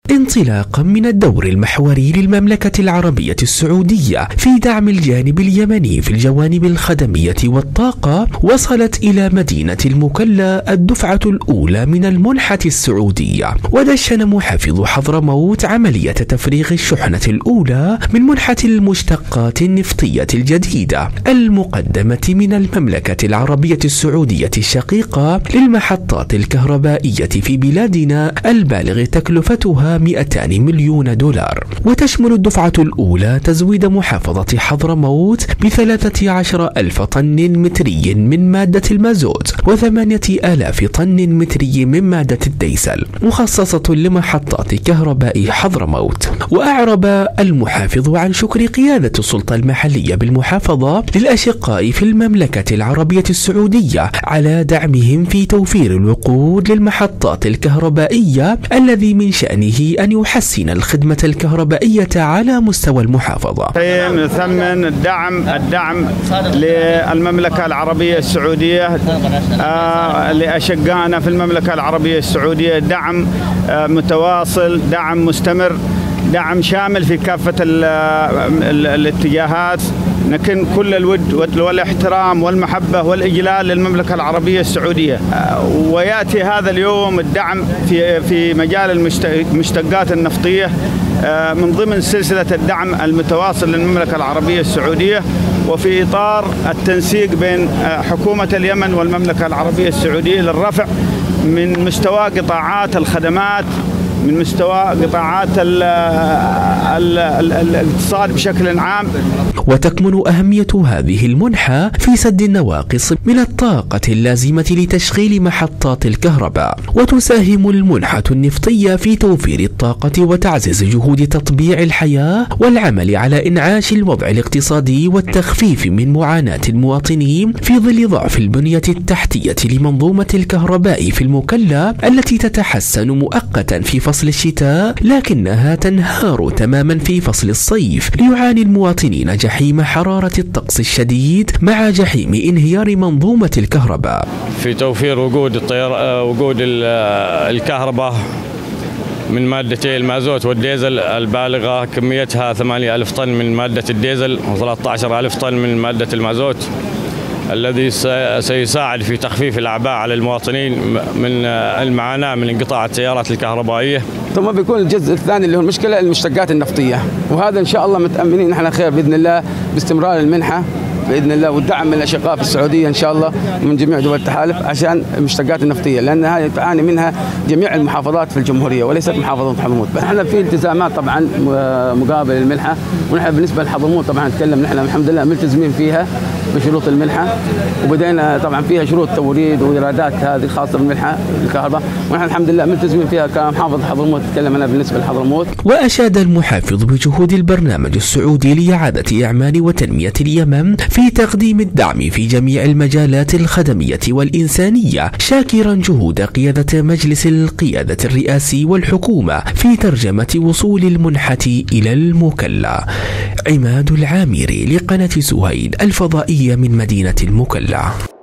انطلاقا من الدور المحوري للمملكة العربية السعودية في دعم الجانب اليمني في الجوانب الخدمية والطاقة، وصلت إلى مدينة المكلا الدفعة الأولى من المنحة السعودية. ودشن محافظ حضرموت عملية تفريغ الشحنة الأولى من منحة المشتقات النفطية الجديدة المقدمة من المملكة العربية السعودية الشقيقة للمحطات الكهربائية في بلادنا، البالغ تكلفتها 200 مليون دولار. وتشمل الدفعة الأولى تزويد محافظة حضرموت ب13,000 طن متري من مادة المازوت و8,000 طن متري من مادة الديزل، مخصصة لمحطات كهرباء حضرموت. وأعرب المحافظ عن شكر قيادة السلطة المحلية بالمحافظة للأشقاء في المملكة العربية السعودية على دعمهم في توفير الوقود للمحطات الكهربائية، الذي من شأنه أن يحسن الخدمة الكهربائية على مستوى المحافظة. نثمن الدعم للمملكة العربية السعودية لأشقائنا في المملكة العربية السعودية، دعم متواصل، دعم مستمر، دعم شامل في كافة الاتجاهات. نكن كل الود والاحترام والمحبة والإجلال للمملكة العربية السعودية. ويأتي هذا اليوم الدعم في مجال المشتقات النفطية من ضمن سلسلة الدعم المتواصل للمملكة العربية السعودية، وفي إطار التنسيق بين حكومة اليمن والمملكة العربية السعودية للرفع من مستوى قطاعات الخدمات، من مستوى قطاعات الاقتصاد بشكل عام. وتكمن أهمية هذه المنحة في سد النواقص من الطاقة اللازمة لتشغيل محطات الكهرباء. وتساهم المنحة النفطية في توفير الطاقة وتعزيز جهود تطبيع الحياة والعمل على إنعاش الوضع الاقتصادي والتخفيف من معاناة المواطنين في ظل ضعف البنية التحتية لمنظومة الكهرباء في المكلا، التي تتحسن مؤقتا في فصل الشتاء لكنها تنهار تماما في فصل الصيف، ليعاني المواطنين جحيم حرارة الطقس الشديد مع جحيم انهيار منظومة الكهرباء. في توفير وقود الكهرباء من مادتي المازوت والديزل البالغة كميتها 8,000 طن من مادة الديزل و13,000 طن من مادة المازوت، الذي سيساعد في تخفيف الأعباء على المواطنين من المعاناة من انقطاع التيارات الكهربائية. ثم بيكون الجزء الثاني اللي هو المشكلة المشتقات النفطية، وهذا إن شاء الله متأمنين نحن خير بإذن الله باستمرار المنحة بإذن الله، والدعم من الأشقاء في السعودية إن شاء الله من جميع دول التحالف عشان المشتقات النفطية، لأنها تعاني منها جميع المحافظات في الجمهورية وليست محافظة حضرموت. نحن في التزامات طبعا مقابل المنحة، ونحن بالنسبة لحضرموت طبعا نتكلم نحن الحمد لله ملتزمين فيها بشروط المنحة، وبدأنا طبعا فيها شروط توريد وإيرادات هذه خاصة بالمنحة الكهرباء، ونحن الحمد لله ملتزمين فيها كمحافظة حضرموت. نتكلم أنا بالنسبة لحضرموت. وأشاد المحافظ بجهود البرنامج السعودي لإعادة إعمار وتنمية اليمن في تقديم الدعم في جميع المجالات الخدمية والإنسانية، شاكرا جهود قيادة مجلس القيادة الرئاسي والحكومة في ترجمة وصول المنحة إلى المكلا. عماد العامري لقناة سهيل الفضائية من مدينة المكلا.